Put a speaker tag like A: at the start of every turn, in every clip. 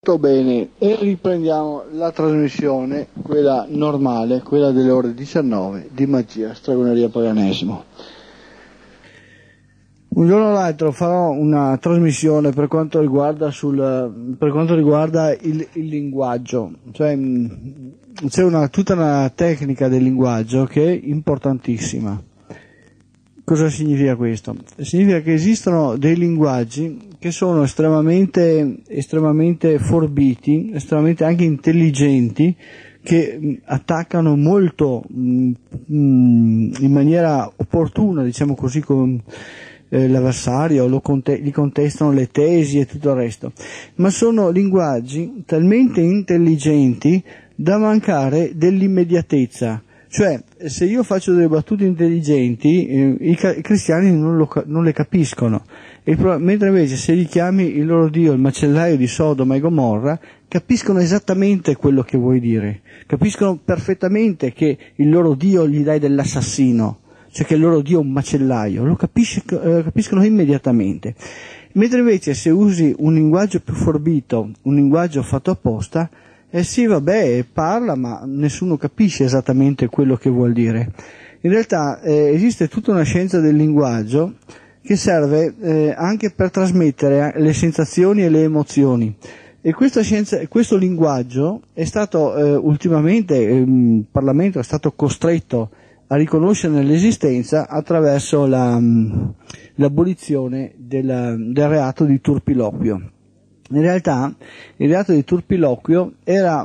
A: Molto bene, e riprendiamo la trasmissione, quella normale, quella delle ore 19 di Magia, Stregoneria, Paganesimo. Un giorno o l'altro farò una trasmissione per quanto riguarda il linguaggio, cioè c'è tutta una tecnica del linguaggio che è importantissima. Cosa significa questo? Significa che esistono dei linguaggi che sono estremamente forbiti, estremamente anche intelligenti, che attaccano molto in maniera opportuna, diciamo così, con l'avversario, gli contestano le tesi e tutto il resto, ma sono linguaggi talmente intelligenti da mancare dell'immediatezza. Cioè, se io faccio delle battute intelligenti, i cristiani non le capiscono, mentre invece se gli chiami il loro Dio, il macellaio di Sodoma e Gomorra, capiscono esattamente quello che vuoi dire, capiscono perfettamente che il loro Dio gli dai dell'assassino, cioè che il loro Dio è un macellaio, lo capiscono immediatamente. Mentre invece se usi un linguaggio più forbito, un linguaggio fatto apposta, sì, vabbè, parla, ma nessuno capisce esattamente quello che vuol dire. In realtà esiste tutta una scienza del linguaggio che serve anche per trasmettere le sensazioni e le emozioni. E questo linguaggio è stato ultimamente, il Parlamento è stato costretto a riconoscerne l'esistenza attraverso l'abolizione del reato di turpiloquio. In realtà il reato di turpiloquio era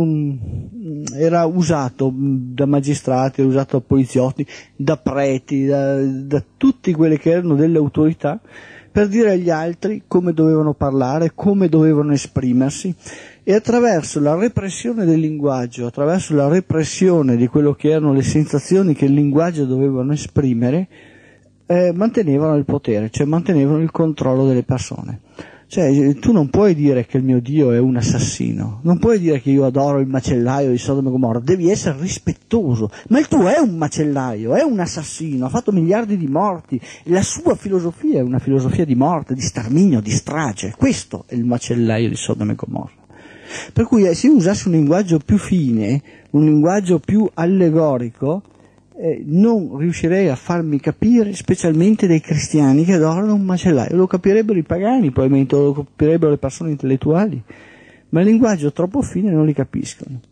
A: usato da magistrati, era usato da poliziotti, da preti, da tutti quelli che erano delle autorità, per dire agli altri come dovevano parlare, come dovevano esprimersi, e attraverso la repressione del linguaggio, attraverso la repressione di quello che erano le sensazioni che il linguaggio dovevano esprimere, mantenevano il potere, cioè mantenevano il controllo delle persone. Cioè, tu non puoi dire che il mio Dio è un assassino, non puoi dire che io adoro il macellaio di Sodoma e Gomorra, devi essere rispettoso, ma il tuo è un macellaio, è un assassino, ha fatto miliardi di morti, la sua filosofia è una filosofia di morte, di sterminio, di strage, questo è il macellaio di Sodoma e Gomorra. Per cui se io usassi un linguaggio più fine, un linguaggio più allegorico, non riuscirei a farmi capire, specialmente dai cristiani che adorano un macellaio. Lo capirebbero i pagani, probabilmente lo capirebbero le persone intellettuali, ma il linguaggio troppo fine non li capiscono.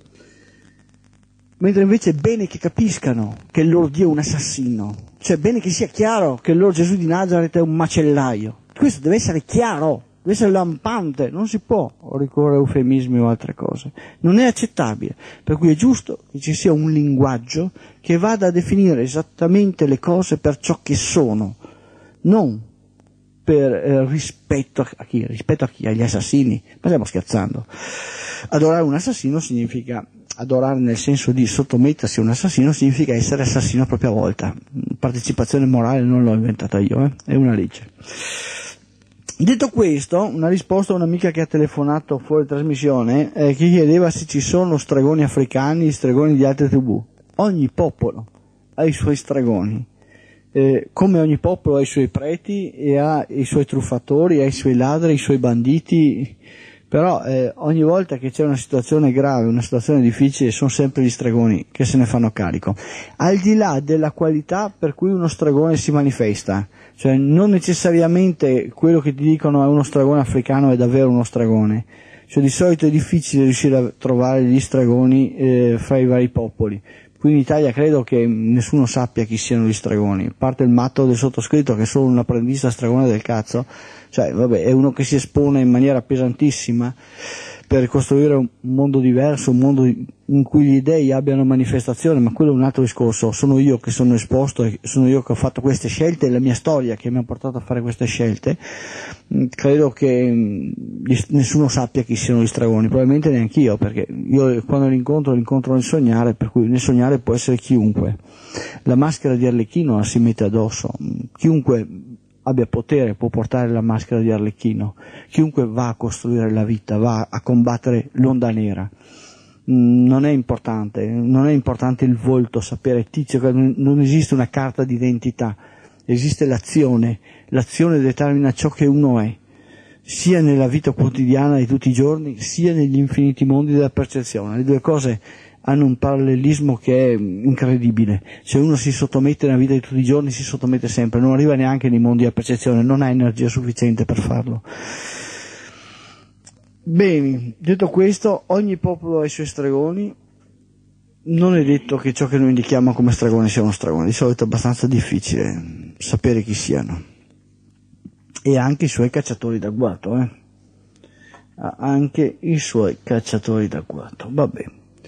A: Mentre invece è bene che capiscano che il loro Dio è un assassino, cioè è bene che sia chiaro che il loro Gesù di Nazareth è un macellaio. Questo deve essere chiaro, deve essere lampante, non si può ricorrere a eufemismi o altre cose, non è accettabile, per cui è giusto che ci sia un linguaggio che vada a definire esattamente le cose per ciò che sono, non per rispetto a chi? Rispetto a chi? Agli assassini? Ma stiamo scherzando. Adorare un assassino significa, adorare nel senso di sottomettersi a un assassino significa essere assassino a propria volta. Partecipazione morale non l'ho inventata io, è una legge. Detto questo, una risposta a un'amica che ha telefonato fuori trasmissione, che chiedeva se ci sono stregoni africani, stregoni di altre tribù. Ogni popolo ha i suoi stregoni, come ogni popolo ha i suoi preti e ha i suoi truffatori, ha i suoi ladri, i suoi banditi, però ogni volta che c'è una situazione grave, una situazione difficile, sono sempre gli stregoni che se ne fanno carico, al di là della qualità per cui uno stregone si manifesta. Cioè non necessariamente quello che ti dicono è uno stregone africano è davvero uno stregone, cioè di solito è difficile riuscire a trovare gli stregoni fra i vari popoli. Qui in Italia credo che nessuno sappia chi siano gli stregoni, a parte il matto del sottoscritto che è solo un apprendista stregone del cazzo, cioè vabbè, è uno che si espone in maniera pesantissima per costruire un mondo diverso, un mondo in cui gli dèi abbiano manifestazione, ma quello è un altro discorso. Sono io che sono esposto e sono io che ho fatto queste scelte, è la mia storia che mi ha portato a fare queste scelte. Credo che nessuno sappia chi siano gli stregoni, probabilmente neanche io, perché io quando li incontro nel sognare, per cui nel sognare può essere chiunque. La maschera di Arlecchino la si mette addosso, chiunque abbia potere può portare la maschera di Arlecchino, chiunque va a costruire la vita, va a combattere l'onda nera. Non è importante il volto, sapere tizio, non esiste una carta d'identità, esiste l'azione determina ciò che uno è. sia nella vita quotidiana di tutti i giorni, sia negli infiniti mondi della percezione. Le due cose hanno un parallelismo che è incredibile. Se uno si sottomette nella vita di tutti i giorni, si sottomette sempre, non arriva neanche nei mondi della percezione, non ha energia sufficiente per farlo. Bene, detto questo, ogni popolo ha i suoi stregoni. Non è detto che ciò che noi indichiamo come stregone sia uno stregone, di solito è abbastanza difficile sapere chi siano. E anche i suoi cacciatori d'agguato, anche i suoi cacciatori d'agguato. Vabbè.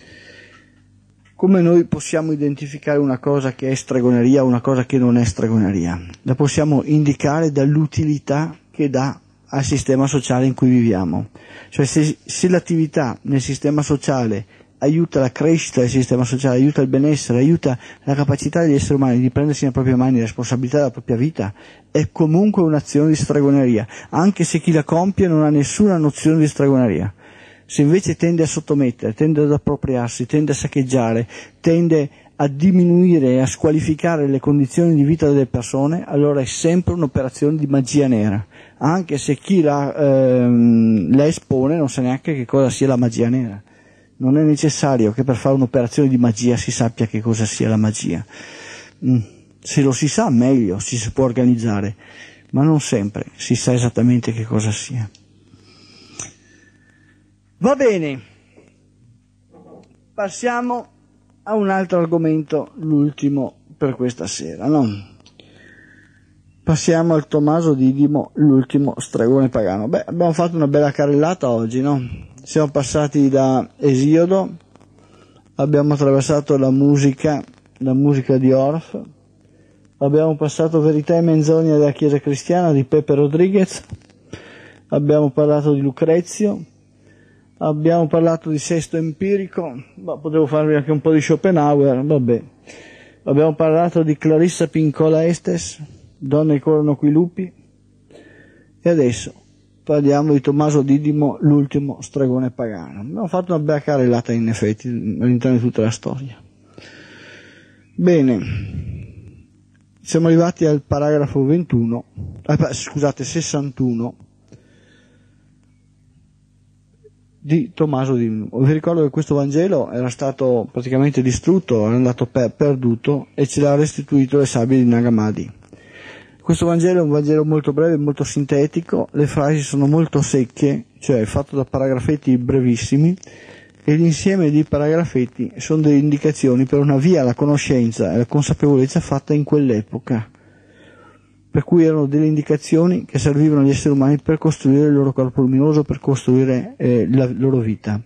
A: Come noi possiamo identificare una cosa che è stregoneria o una cosa che non è stregoneria? La possiamo indicare dall'utilità che dà al sistema sociale in cui viviamo. Cioè se l'attività nel sistema sociale aiuta la crescita del sistema sociale, aiuta il benessere, aiuta la capacità degli esseri umani di prendersi nelle proprie mani la responsabilità della propria vita, è comunque un'azione di stregoneria, anche se chi la compie non ha nessuna nozione di stregoneria. Se invece tende a sottomettere, tende ad appropriarsi, tende a saccheggiare, tende a diminuire e a squalificare le condizioni di vita delle persone, allora è sempre un'operazione di magia nera, anche se chi la espone non sa neanche che cosa sia la magia nera. Non è necessario che per fare un'operazione di magia si sappia che cosa sia la magia. Se lo si sa, meglio, si può organizzare, ma non sempre si sa esattamente che cosa sia. Va bene, passiamo a un altro argomento, l'ultimo per questa sera, no? Passiamo al Tommaso Didimo, l'ultimo stregone pagano. Beh, abbiamo fatto una bella carrellata oggi, no? Siamo passati da Esiodo, abbiamo attraversato la musica di Orff, abbiamo passato Verità e menzogna della Chiesa Cristiana di Pepe Rodriguez, abbiamo parlato di Lucrezio, abbiamo parlato di Sesto Empirico, ma potevo farvi anche un po' di Schopenhauer, vabbè. Abbiamo parlato di Clarissa Pincola Estes, Donne corrono qui lupi, e adesso parliamo di Tommaso Didimo, l'ultimo stregone pagano. Abbiamo fatto una bella carrellata in effetti all'interno di tutta la storia. Bene, siamo arrivati al paragrafo 61 di Tommaso Didimo. Vi ricordo che questo Vangelo era stato praticamente distrutto, era andato perduto e ce l'ha restituito le sabbie di Nag Hammadi. Questo Vangelo è un Vangelo molto breve, molto sintetico, le frasi sono molto secche, cioè fatto da paragrafetti brevissimi, e l'insieme di paragrafetti sono delle indicazioni per una via alla conoscenza e alla consapevolezza fatta in quell'epoca, per cui erano delle indicazioni che servivano agli esseri umani per costruire il loro corpo luminoso, per costruire la loro vita.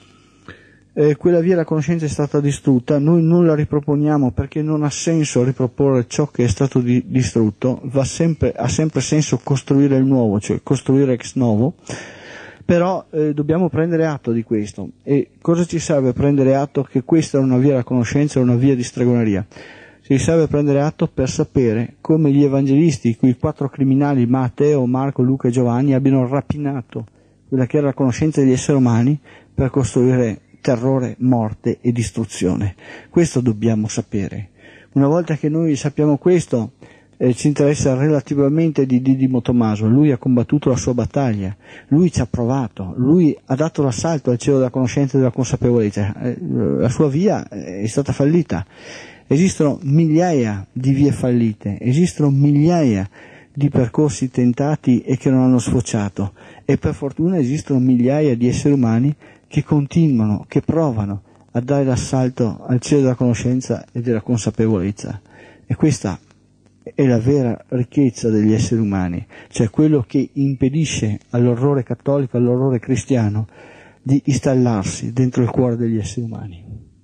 A: Quella via alla conoscenza è stata distrutta, noi non la riproponiamo perché non ha senso riproporre ciò che è stato distrutto, ha sempre senso costruire il nuovo, cioè costruire ex novo, però dobbiamo prendere atto di questo. E cosa ci serve prendere atto che questa è una via alla conoscenza, è una via di stregoneria? Ci serve prendere atto per sapere come gli evangelisti, quei 4 criminali, Matteo, Marco, Luca e Giovanni, abbiano rapinato quella che era la conoscenza degli esseri umani per costruire terrore, morte e distruzione. Questo dobbiamo sapere. Una volta che noi sappiamo questo, ci interessa relativamente di Didimo Tommaso. Lui ha combattuto la sua battaglia, lui ci ha provato, lui ha dato l'assalto al cielo della conoscenza e della consapevolezza. La sua via è stata fallita. Esistono migliaia di vie fallite, esistono migliaia di percorsi tentati e che non hanno sfociato, e per fortuna esistono migliaia di esseri umani che continuano, che provano a dare l'assalto al cielo della conoscenza e della consapevolezza. E questa è la vera ricchezza degli esseri umani, cioè quello che impedisce all'orrore cattolico, all'orrore cristiano, di installarsi dentro il cuore degli esseri umani.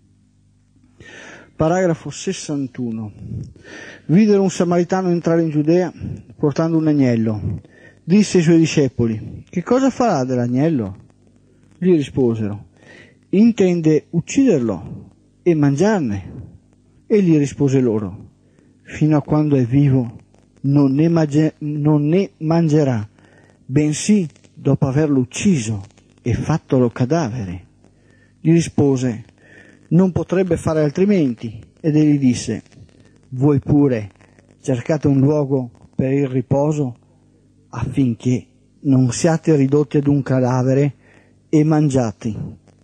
A: Paragrafo 61. Videro un samaritano entrare in Giudea portando un agnello. Disse ai suoi discepoli: che cosa farà dell'agnello? Gli risposero: intende ucciderlo e mangiarne. Egli rispose loro: fino a quando è vivo non ne mangerà, bensì dopo averlo ucciso e fattolo cadavere. Gli rispose: non potrebbe fare altrimenti. Ed egli disse: voi pure cercate un luogo per il riposo affinché non siate ridotti ad un cadavere e mangiati.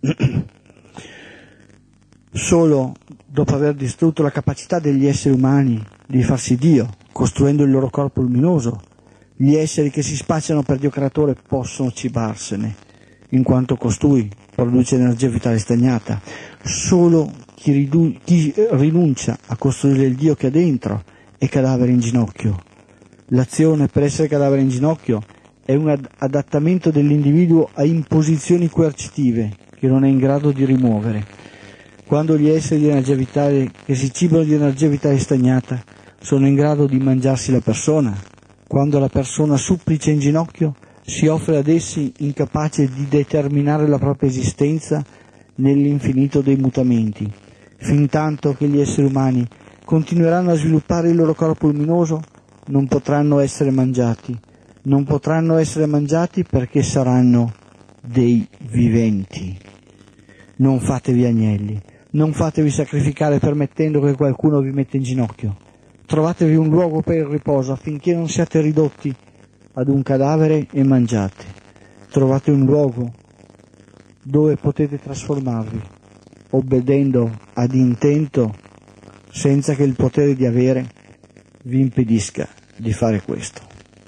A: Solo dopo aver distrutto la capacità degli esseri umani di farsi Dio, costruendo il loro corpo luminoso, gli esseri che si spacciano per Dio creatore possono cibarsene, in quanto costui produce energia vitale stagnata. Solo chi rinuncia a costruire il Dio che ha dentro è cadavere in ginocchio. L'azione per essere cadavere in ginocchio è un adattamento dell'individuo a imposizioni coercitive che non è in grado di rimuovere. Quando gli esseri di energia vitale che si cibano di energia vitale stagnata sono in grado di mangiarsi la persona, quando la persona supplica in ginocchio si offre ad essi incapace di determinare la propria esistenza nell'infinito dei mutamenti, fintanto che gli esseri umani continueranno a sviluppare il loro corpo luminoso, non potranno essere mangiati. Non potranno essere mangiati perché saranno dei viventi. Non fatevi agnelli, non fatevi sacrificare permettendo che qualcuno vi metta in ginocchio. Trovatevi un luogo per il riposo affinché non siate ridotti ad un cadavere e mangiate. Trovate un luogo dove potete trasformarvi, obbedendo ad intento senza che il potere di avere vi impedisca di fare questo.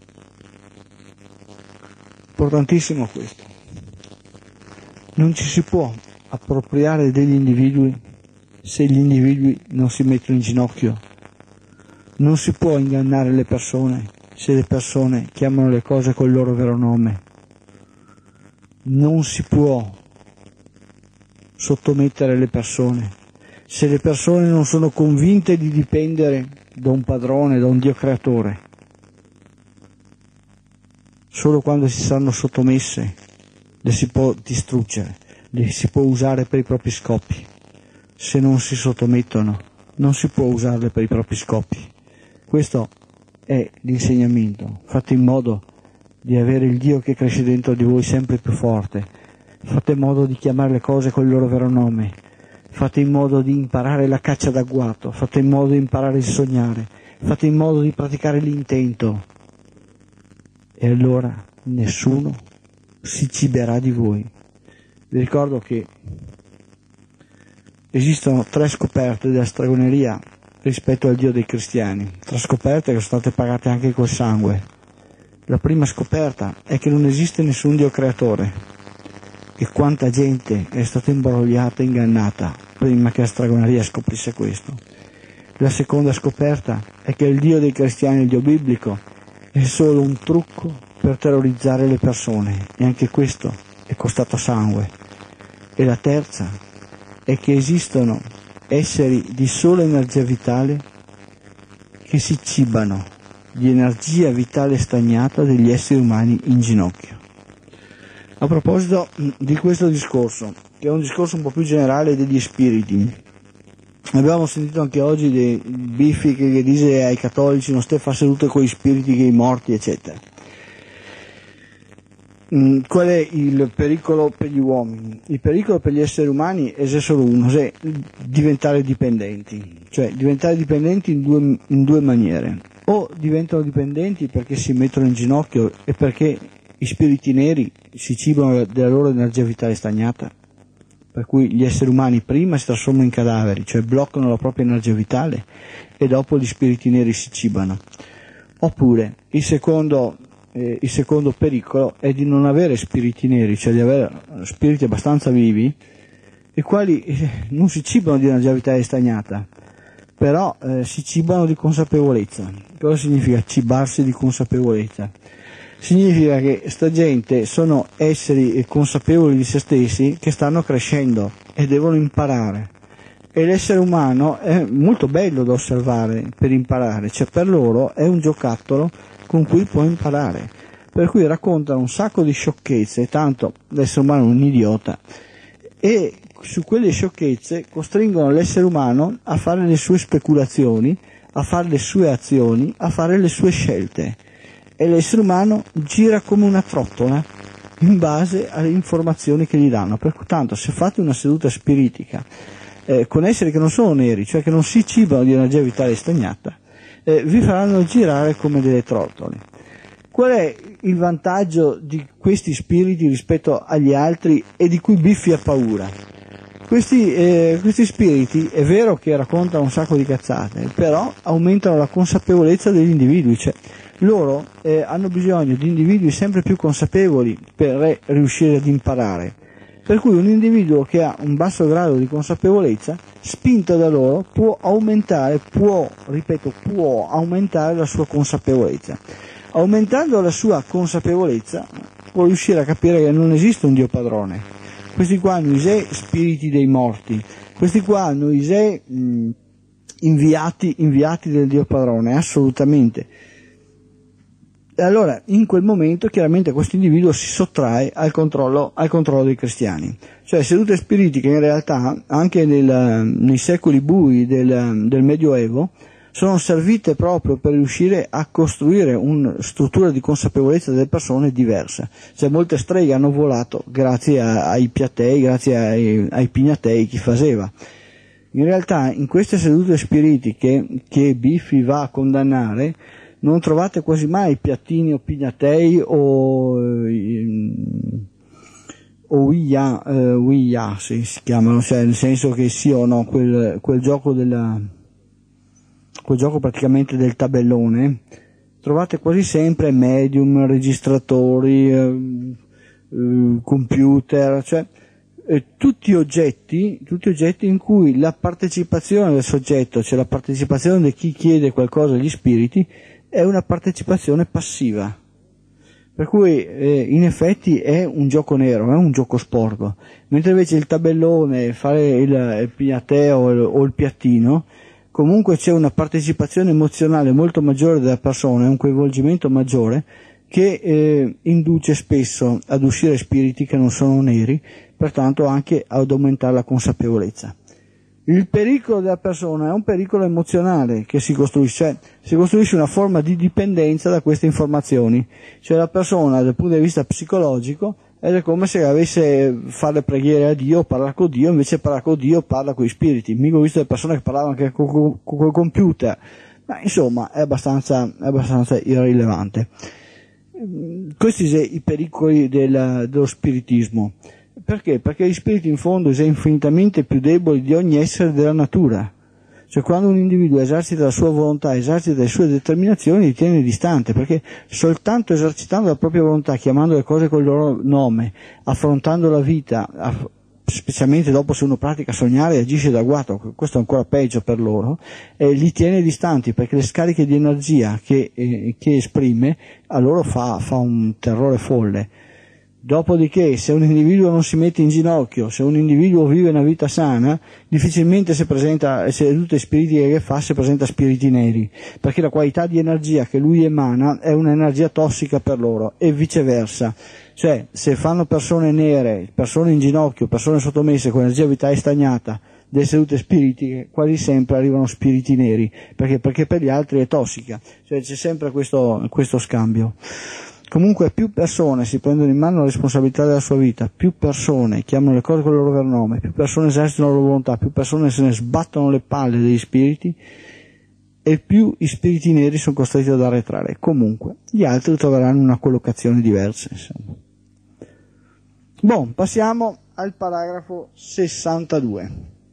A: Importantissimo questo. Non ci si può appropriare degli individui se gli individui non si mettono in ginocchio. Non si può ingannare le persone se le persone chiamano le cose col loro vero nome. Non si può sottomettere le persone se le persone non sono convinte di dipendere da un padrone, da un Dio creatore. Solo quando si saranno sottomesse le si può distruggere, le si può usare per i propri scopi. Se non si sottomettono, non si può usarle per i propri scopi. Questo è l'insegnamento. Fate in modo di avere il Dio che cresce dentro di voi sempre più forte. Fate in modo di chiamare le cose col loro vero nome. Fate in modo di imparare la caccia d'agguato. Fate in modo di imparare il sognare. Fate in modo di praticare l'intento. E allora nessuno si ciberà di voi. Vi ricordo che esistono 3 scoperte della stregoneria rispetto al Dio dei cristiani, 3 scoperte che sono state pagate anche col sangue. La prima scoperta è che non esiste nessun Dio creatore, e quanta gente è stata imbrogliata e ingannata prima che la stregoneria scoprisse questo. La seconda scoperta è che il Dio dei cristiani, il Dio biblico, è solo un trucco per terrorizzare le persone, e anche questo è costato sangue. E la terza è che esistono esseri di sola energia vitale che si cibano di energia vitale stagnata degli esseri umani in ginocchio. A proposito di questo discorso, che è un discorso un po' più generale degli spiriti, abbiamo sentito anche oggi dei biffi che dice ai cattolici non stai a fare sedute con gli spiriti che i morti, eccetera. Qual è il pericolo per gli uomini? Il pericolo per gli esseri umani è solo uno, cioè diventare dipendenti. Cioè diventare dipendenti in due maniere. O diventano dipendenti perché si mettono in ginocchio e perché i spiriti neri si cibano della loro energia vitale stagnata, per cui gli esseri umani prima si trasformano in cadaveri, cioè bloccano la propria energia vitale, e dopo gli spiriti neri si cibano. Oppure il secondo pericolo è di non avere spiriti neri, cioè di avere spiriti abbastanza vivi, i quali non si cibano di energia vitale stagnata, però si cibano di consapevolezza. Cosa significa cibarsi di consapevolezza? Significa che sta gente sono esseri consapevoli di se stessi che stanno crescendo e devono imparare. E l'essere umano è molto bello da osservare per imparare, cioè per loro è un giocattolo con cui può imparare. Per cui raccontano un sacco di sciocchezze, tanto l'essere umano è un idiota, e su quelle sciocchezze costringono l'essere umano a fare le sue speculazioni, a fare le sue azioni, a fare le sue scelte. E l'essere umano gira come una trottola in base alle informazioni che gli danno. Pertanto se fate una seduta spiritica con esseri che non sono neri, cioè che non si cibano di energia vitale stagnata, vi faranno girare come delle trottole. Qual è il vantaggio di questi spiriti rispetto agli altri e di cui Biffy ha paura? Questi spiriti è vero che raccontano un sacco di cazzate, però aumentano la consapevolezza degli individui, cioè loro hanno bisogno di individui sempre più consapevoli per riuscire ad imparare. Per cui un individuo che ha un basso grado di consapevolezza, spinto da loro, può aumentare la sua consapevolezza. Aumentando la sua consapevolezza può riuscire a capire che non esiste un Dio padrone. Questi qua hanno sé spiriti dei morti, questi qua hanno sé inviati del Dio padrone, assolutamente. E allora in quel momento chiaramente questo individuo si sottrae al controllo dei cristiani. Cioè sedute spiritiche in realtà anche nei secoli bui del Medioevo sono servite proprio per riuscire a costruire una struttura di consapevolezza delle persone diversa. Cioè molte streghe hanno volato grazie ai piatei, grazie ai pignatei, chi faceva. In realtà in queste sedute spiritiche che Biffy va a condannare non trovate quasi mai piattini o pignatei o Ouija si chiamano, cioè nel senso che sì o no, quel gioco praticamente del tabellone, trovate quasi sempre medium, registratori, computer, cioè tutti oggetti in cui la partecipazione del soggetto, cioè la partecipazione di chi chiede qualcosa agli spiriti, è una partecipazione passiva, per cui in effetti è un gioco nero, è un gioco sporco, mentre invece il tabellone, fare il pignateo o il piattino, comunque c'è una partecipazione emozionale molto maggiore della persona, un coinvolgimento maggiore che induce spesso ad uscire spiriti che non sono neri, pertanto anche ad aumentare la consapevolezza. Il pericolo della persona è un pericolo emozionale che si costruisce una forma di dipendenza da queste informazioni, cioè la persona dal punto di vista psicologico è come se avesse fare preghiere a Dio, parlare con Dio, invece parlare con Dio parla con gli spiriti. Mica ho visto le persone che parlavano anche col computer, ma insomma è abbastanza irrilevante. Questi sono i pericoli dello spiritismo. Perché? Perché gli spiriti in fondo sono infinitamente più deboli di ogni essere della natura. Cioè quando un individuo esercita la sua volontà, esercita le sue determinazioni, li tiene distante, perché soltanto esercitando la propria volontà, chiamando le cose col loro nome, affrontando la vita, specialmente dopo se uno pratica sognare e agisce da guato, questo è ancora peggio per loro, li tiene distanti, perché le scariche di energia che esprime a loro fa un terrore folle. Dopodiché, se un individuo non si mette in ginocchio, se un individuo vive una vita sana, difficilmente se tutte le spiritiche che fa, si presenta spiriti neri, perché la qualità di energia che lui emana è un'energia tossica per loro, e viceversa. Cioè, se fanno persone nere, persone in ginocchio, persone sottomesse con energia vitale stagnata, delle sedute spiritiche, quasi sempre arrivano spiriti neri, perché per gli altri è tossica. Cioè c'è sempre questo scambio. Comunque più persone si prendono in mano la responsabilità della sua vita, più persone chiamano le cose con il loro vero nome, più persone esercitano la loro volontà, più persone se ne sbattono le palle degli spiriti, e più i spiriti neri sono costretti ad arretrare. Comunque gli altri troveranno una collocazione diversa, insomma. Passiamo al paragrafo 62.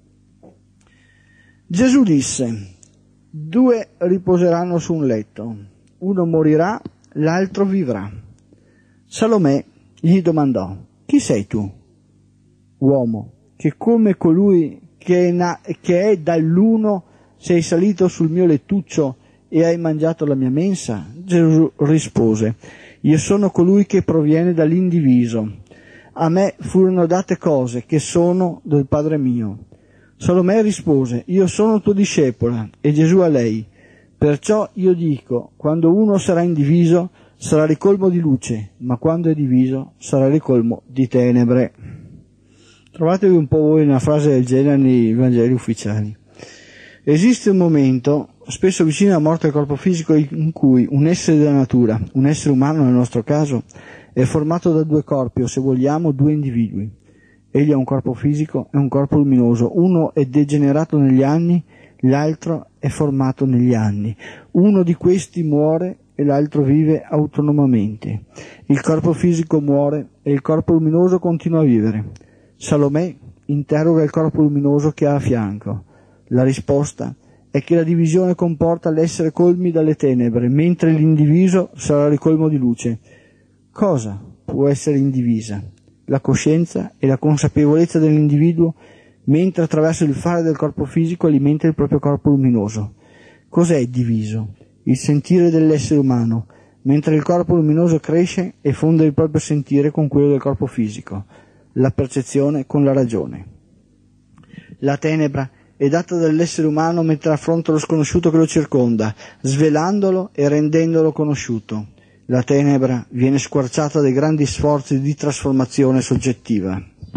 A: Gesù disse: 2 riposeranno su un letto, uno morirà, l'altro vivrà. Salomè gli domandò: chi sei tu, uomo, che come colui che è dall'uno sei salito sul mio lettuccio e hai mangiato la mia mensa? Gesù rispose: io sono colui che proviene dall'indiviso. A me furono date cose che sono del Padre mio. Salomè rispose: io sono tuo discepola. E Gesù a lei: perciò io dico, quando uno sarà indiviso sarà ricolmo di luce, ma quando è diviso sarà ricolmo di tenebre. Trovatevi un po' voi una frase del genere nei Vangeli ufficiali. Esiste un momento, spesso vicino alla morte del corpo fisico, in cui un essere della natura, un essere umano nel nostro caso, è formato da 2 corpi, o se vogliamo 2 individui. Egli ha un corpo fisico e un corpo luminoso. Uno è degenerato negli anni, l'altro è formato negli anni. Uno di questi muore e l'altro vive autonomamente. Il corpo fisico muore e il corpo luminoso continua a vivere. Salomè interroga il corpo luminoso che ha a fianco. La risposta è che la divisione comporta l'essere colmi dalle tenebre, mentre l'indiviso sarà ricolmo di luce. Cosa può essere indivisa? La coscienza e la consapevolezza dell'individuo, mentre attraverso il fare del corpo fisico alimenta il proprio corpo luminoso. Cos'è diviso? Il sentire dell'essere umano, mentre il corpo luminoso cresce e fonde il proprio sentire con quello del corpo fisico, la percezione con la ragione. La tenebra è data dall'essere umano mentre affronta lo sconosciuto che lo circonda, svelandolo e rendendolo conosciuto. La tenebra viene squarciata dai grandi sforzi di trasformazione soggettiva.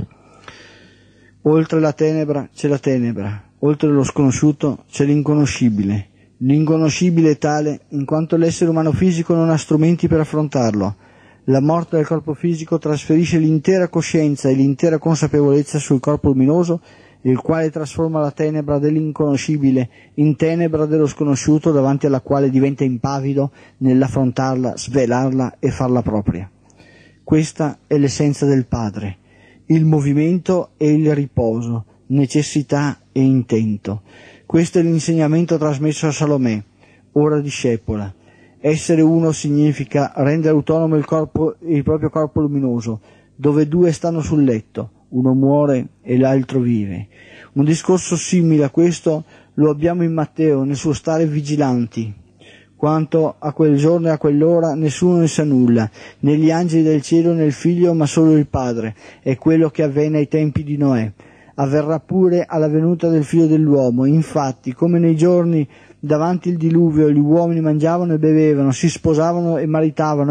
A: Oltre la tenebra c'è la tenebra, oltre lo sconosciuto c'è l'inconoscibile. L'inconoscibile è tale in quanto l'essere umano fisico non ha strumenti per affrontarlo. La morte del corpo fisico trasferisce l'intera coscienza e l'intera consapevolezza sul corpo luminoso, il quale trasforma la tenebra dell'inconoscibile in tenebra dello sconosciuto, davanti alla quale diventa impavido nell'affrontarla, svelarla e farla propria. Questa è l'essenza del Padre, il movimento e il riposo, necessità e intento. Questo è l'insegnamento trasmesso a Salomè, ora discepola. Essere uno significa rendere autonomo il proprio corpo luminoso, dove due stanno sul letto, uno muore e l'altro vive. Un discorso simile a questo lo abbiamo in Matteo, nel suo stare vigilanti. Quanto a quel giorno e a quell'ora nessuno ne sa nulla, né gli angeli del cielo né il figlio, ma solo il Padre. È quello che avvenne ai tempi di Noè. Avverrà pure alla venuta del figlio dell'uomo. Infatti, come nei giorni davanti il diluvio, gli uomini mangiavano e bevevano, si sposavano e maritavano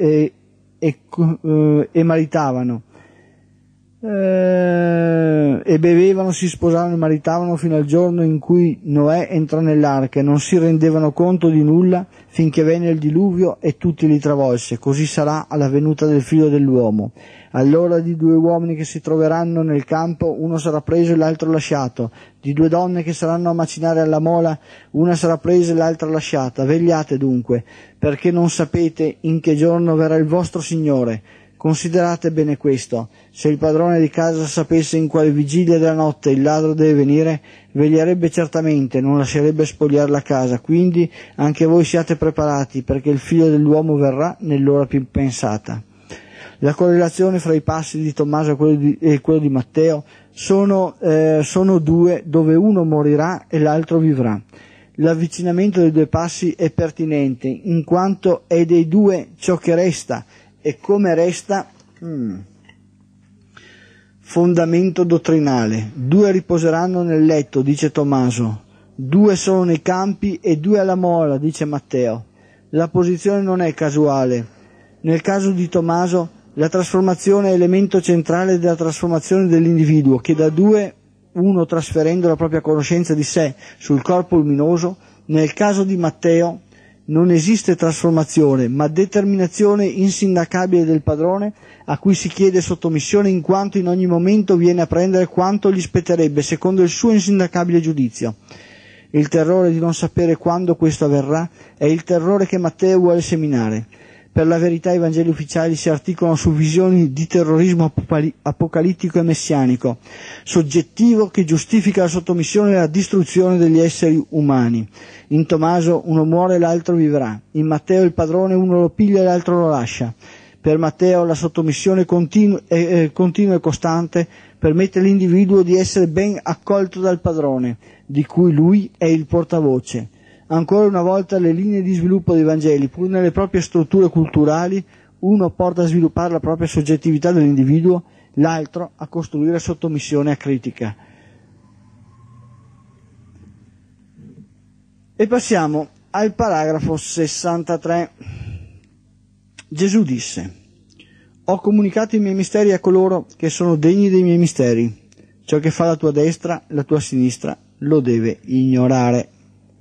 A: e bevevano, si sposavano e maritavano fino al giorno in cui Noè entrò nell'arca, e non si rendevano conto di nulla finché venne il diluvio e tutti li travolse. Così sarà alla venuta del figlio dell'uomo. Allora di due uomini che si troveranno nel campo, uno sarà preso e l'altro lasciato. Di due donne che saranno a macinare alla mola, una sarà presa e l'altra lasciata. Vegliate dunque, perché non sapete in che giorno verrà il vostro Signore. Considerate bene questo: se il padrone di casa sapesse in quale vigilia della notte il ladro deve venire, veglierebbe certamente, non lascerebbe spogliare la casa. Quindi anche voi siate preparati, perché il figlio dell'uomo verrà nell'ora più pensata. La correlazione fra i passi di Tommaso e quello di Matteo sono due, dove uno morirà e l'altro vivrà. L'avvicinamento dei due passi è pertinente, in quanto è dei due ciò che resta, e come resta fondamento dottrinale. Due riposeranno nel letto, dice Tommaso, due sono nei campi e due alla mola, dice Matteo. La posizione non è casuale. Nel caso di Tommaso la trasformazione è elemento centrale della trasformazione dell'individuo, che da due, uno trasferendo la propria conoscenza di sé sul corpo luminoso. Nel caso di Matteo non esiste trasformazione, ma determinazione insindacabile del padrone, a cui si chiede sottomissione, in quanto in ogni momento viene a prendere quanto gli spetterebbe secondo il suo insindacabile giudizio. Il terrore di non sapere quando questo avverrà è il terrore che Matteo vuole seminare. Per la verità i Vangeli ufficiali si articolano su visioni di terrorismo apocalittico e messianico, soggettivo, che giustifica la sottomissione e la distruzione degli esseri umani. In Tommaso uno muore e l'altro vivrà. In Matteo il padrone uno lo piglia e l'altro lo lascia. Per Matteo la sottomissione continua e costante permette all'individuo di essere ben accolto dal padrone, di cui lui è il portavoce. Ancora una volta le linee di sviluppo dei Vangeli, pur nelle proprie strutture culturali, uno porta a sviluppare la propria soggettività dell'individuo, l'altro a costruire sottomissione acritica. E passiamo al paragrafo 63. Gesù disse: «Ho comunicato i miei misteri a coloro che sono degni dei miei misteri. Ciò che fa la tua destra, la tua sinistra lo deve ignorare».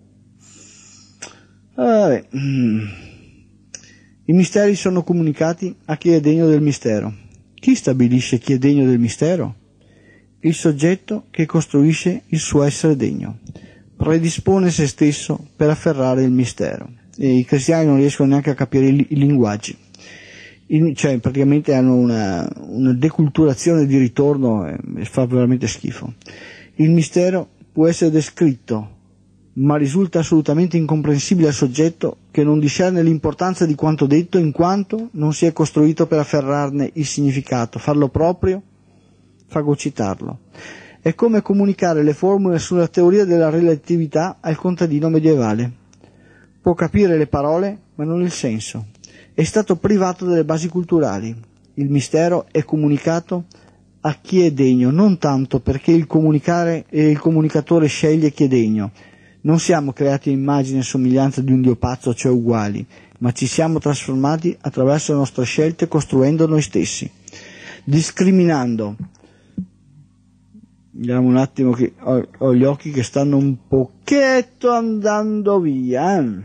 A: I misteri sono comunicati a chi è degno del mistero. Chi stabilisce chi è degno del mistero? Il soggetto che costruisce il suo essere degno, predispone se stesso per afferrare il mistero. e i cristiani non riescono neanche a capire i linguaggi. Cioè praticamente hanno una deculturazione di ritorno e fa veramente schifo. Il mistero può essere descritto, ma risulta assolutamente incomprensibile al soggetto che non discerne l'importanza di quanto detto, in quanto non si è costruito per afferrarne il significato, farlo proprio, fagocitarlo. È come comunicare le formule sulla teoria della relatività al contadino medievale. Può capire le parole, ma non il senso. È stato privato delle basi culturali. Il mistero è comunicato a chi è degno, non tanto perché il comunicatore sceglie chi è degno. Non siamo creati a immagine e somiglianza di un Dio pazzo, cioè uguali, ma ci siamo trasformati attraverso le nostre scelte, costruendo noi stessi, discriminando. Vediamo un attimo che ho gli occhi che stanno un pochetto andando via.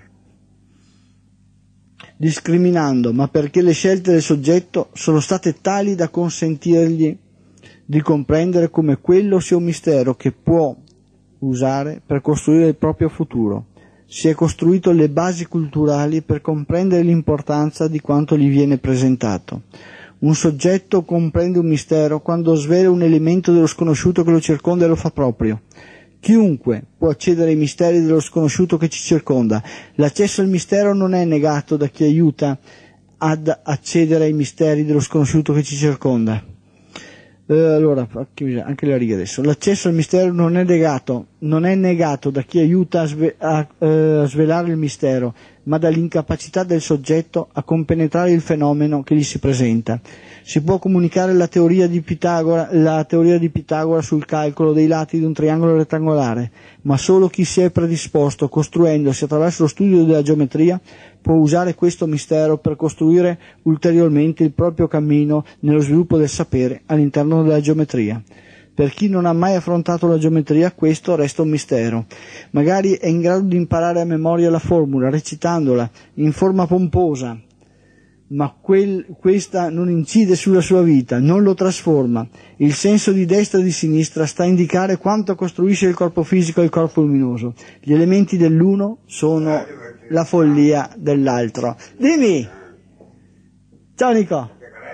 A: Discriminando, ma perché le scelte del soggetto sono state tali da consentirgli di comprendere come quello sia un mistero che può usare per costruire il proprio futuro. Si è costruito le basi culturali per comprendere l'importanza di quanto gli viene presentato. Un soggetto comprende un mistero quando svela un elemento dello sconosciuto che lo circonda e lo fa proprio. Chiunque può accedere ai misteri dello sconosciuto che ci circonda. L'accesso al mistero non è negato da chi aiuta ad accedere ai misteri dello sconosciuto che ci circonda. Allora, anche la riga adesso. L'accesso al mistero non è negato da chi aiuta a svelare il mistero, ma dall'incapacità del soggetto a compenetrare il fenomeno che gli si presenta. Si può comunicare la teoria di Pitagora sul calcolo dei lati di un triangolo rettangolare, ma solo chi si è predisposto, costruendosi attraverso lo studio della geometria, può usare questo mistero per costruire ulteriormente il proprio cammino nello sviluppo del sapere all'interno della geometria. Per chi non ha mai affrontato la geometria, questo resta un mistero. Magari è in grado di imparare a memoria la formula, recitandola in forma pomposa, ma questa non incide sulla sua vita, non lo trasforma. Il senso di destra e di sinistra sta a indicare quanto costruisce il corpo fisico e il corpo luminoso. Gli elementi dell'uno sono la follia dell'altro. Dimmi! Ciao Nico!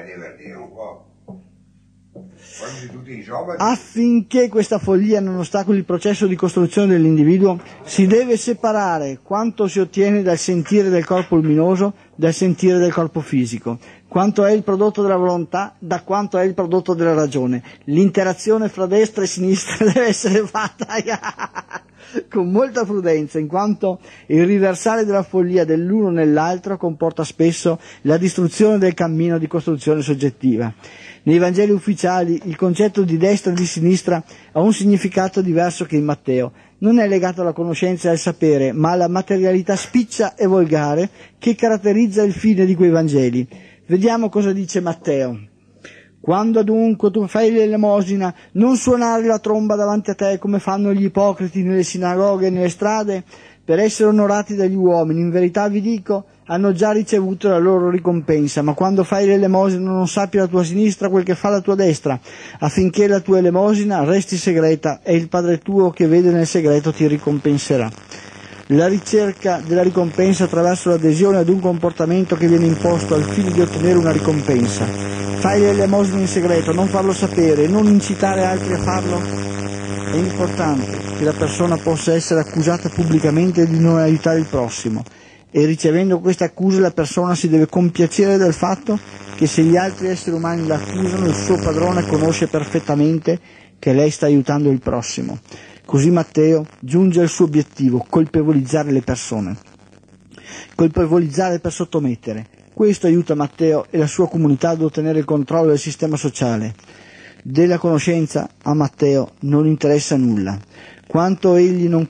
A: Affinché questa follia non ostacoli il processo di costruzione dell'individuo, si deve separare quanto si ottiene dal sentire del corpo luminoso dal sentire del corpo fisico, quanto è il prodotto della volontà da quanto è il prodotto della ragione. L'interazione fra destra e sinistra deve essere fatta con molta prudenza, in quanto il riversare della follia dell'uno nell'altro comporta spesso la distruzione del cammino di costruzione soggettiva. Nei Vangeli ufficiali il concetto di destra e di sinistra ha un significato diverso che in Matteo. Non è legato alla conoscenza e al sapere, ma alla materialità spiccia e volgare che caratterizza il fine di quei Vangeli. Vediamo cosa dice Matteo. Quando dunque tu fai l'elemosina, non suonare la tromba davanti a te come fanno gli ipocriti nelle sinagoghe e nelle strade, per essere onorati dagli uomini. In verità vi dico, hanno già ricevuto la loro ricompensa. Ma quando fai l'elemosina non sappi la tua sinistra quel che fa la tua destra, affinché la tua elemosina resti segreta e il Padre tuo che vede nel segreto ti ricompenserà. La ricerca della ricompensa attraverso l'adesione ad un comportamento che viene imposto al fine di ottenere una ricompensa. Fai l'elemosina in segreto, non farlo sapere, non incitare altri a farlo. È importante che la persona possa essere accusata pubblicamente di non aiutare il prossimo, e ricevendo questa accusa la persona si deve compiacere del fatto che se gli altri esseri umani la accusano, il suo padrone conosce perfettamente che lei sta aiutando il prossimo. Così Matteo giunge al suo obiettivo, colpevolizzare le persone. Colpevolizzare per sottomettere. Questo aiuta Matteo e la sua comunità ad ottenere il controllo del sistema sociale. Della conoscenza a Matteo non interessa nulla, in quanto egli non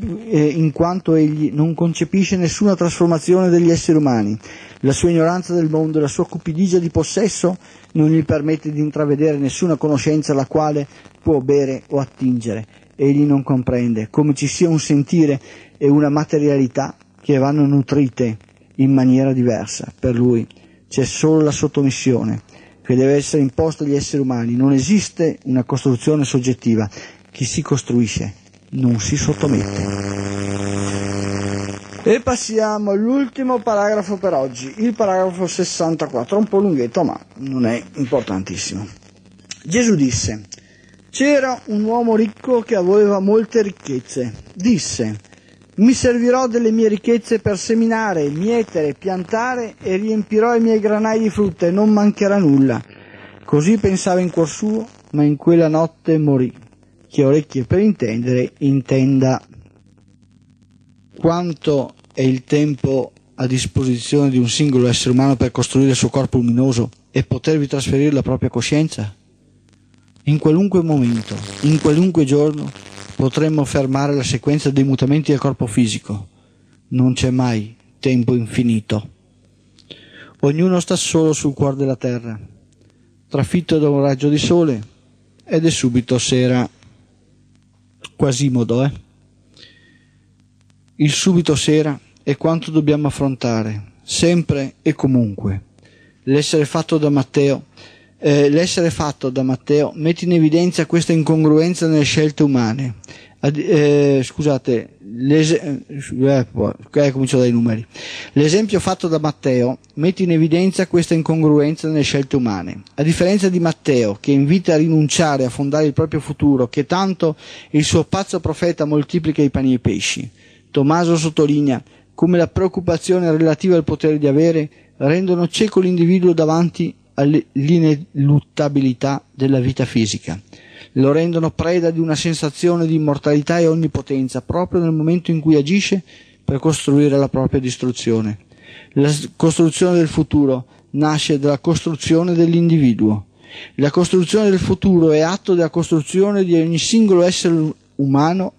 A: concepisce nessuna trasformazione degli esseri umani. La sua ignoranza del mondo e la sua cupidigia di possesso non gli permette di intravedere nessuna conoscenza alla quale può bere o attingere. Egli non comprende come ci sia un sentire e una materialità che vanno nutrite in maniera diversa. Per lui c'è solo la sottomissione che deve essere imposta agli esseri umani. Non esiste una costruzione soggettiva. Chi si costruisce non si sottomette. E passiamo all'ultimo paragrafo per oggi, il paragrafo 64, un po' lunghetto ma non è importantissimo. Gesù disse: c'era un uomo ricco che aveva molte ricchezze. Disse: mi servirò delle mie ricchezze per seminare, mietere, piantare e riempirò i miei granai di frutta e non mancherà nulla. Così pensava in cuor suo, ma in quella notte morì. Chi ha orecchie per intendere, intenda. Quanto è il tempo a disposizione di un singolo essere umano per costruire il suo corpo luminoso e potervi trasferire la propria coscienza? In qualunque momento, in qualunque giorno, potremmo fermare la sequenza dei mutamenti del corpo fisico. Non c'è mai tempo infinito. Ognuno sta solo sul cuore della terra, trafitto da un raggio di sole, ed è subito sera. Quasimodo, Il subito sera è quanto dobbiamo affrontare, sempre e comunque. L'essere fatto da Matteo mette in evidenza questa incongruenza nelle scelte umane. Comincio dai numeri. L'esempio fatto da Matteo mette in evidenza questa incongruenza nelle scelte umane. A differenza di Matteo, che invita a rinunciare a fondare il proprio futuro, che tanto il suo pazzo profeta moltiplica i pani e i pesci, Tommaso sottolinea come la preoccupazione relativa al potere di avere rendono cieco l'individuo davanti all'ineluttabilità della vita fisica. Lo rendono preda di una sensazione di immortalità e onnipotenza proprio nel momento in cui agisce per costruire la propria distruzione. La costruzione del futuro nasce dalla costruzione dell'individuo. La costruzione del futuro è atto della costruzione di ogni singolo essere umano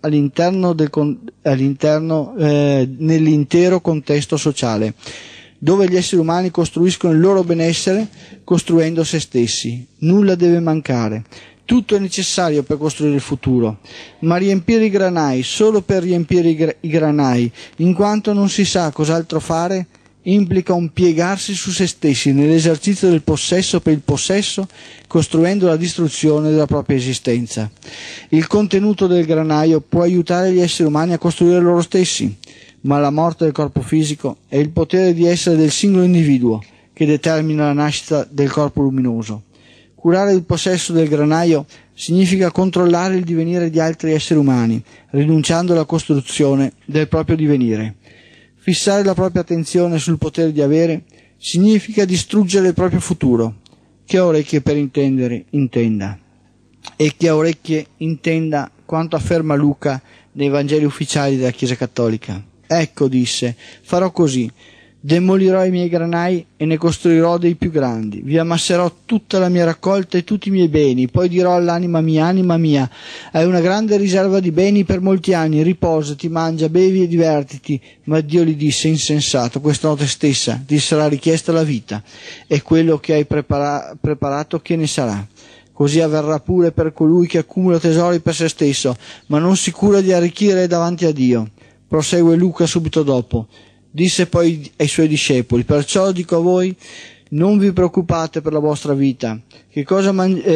A: nell'intero contesto sociale, dove gli esseri umani costruiscono il loro benessere costruendo se stessi. Nulla deve mancare. Tutto è necessario per costruire il futuro, ma riempire i granai solo per riempire i granai, in quanto non si sa cos'altro fare, implica un piegarsi su se stessi nell'esercizio del possesso per il possesso, costruendo la distruzione della propria esistenza. Il contenuto del granaio può aiutare gli esseri umani a costruire loro stessi, ma la morte del corpo fisico è il potere di essere del singolo individuo che determina la nascita del corpo luminoso. Curare il possesso del granaio significa controllare il divenire di altri esseri umani, rinunciando alla costruzione del proprio divenire. Fissare la propria attenzione sul potere di avere significa distruggere il proprio futuro. Chi ha orecchie per intendere, intenda. E chi ha orecchie intenda quanto afferma Luca nei Vangeli ufficiali della Chiesa Cattolica. Ecco, disse, farò così. Demolirò i miei granai e ne costruirò dei più grandi. Vi ammasserò tutta la mia raccolta e tutti i miei beni. Poi dirò all'anima mia, hai una grande riserva di beni per molti anni. Riposati, mangia, bevi e divertiti. Ma Dio gli disse, insensato, questa notte stessa ti sarà richiesta la vita. E quello che hai preparato che ne sarà? Così avverrà pure per colui che accumula tesori per se stesso, ma non si cura di arricchire davanti a Dio. Prosegue Luca subito dopo. Disse poi ai suoi discepoli: perciò dico a voi, non vi preoccupate per la vostra vita, che cosa